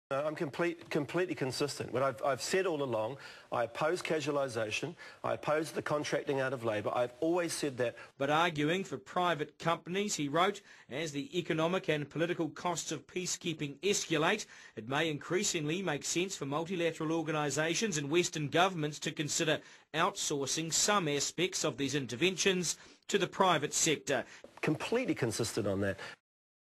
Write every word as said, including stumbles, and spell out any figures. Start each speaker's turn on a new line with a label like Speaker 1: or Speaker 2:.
Speaker 1: No, I'm complete, completely consistent. But I've, I've said all along, I oppose casualisation, I oppose the contracting out of labour. I've always said that.
Speaker 2: But arguing for private companies, he wrote, as the economic and political costs of peacekeeping escalate, it may increasingly make sense for multilateral organisations and Western governments to consider outsourcing some aspects of these interventions to the private sector.
Speaker 1: Completely consistent on that.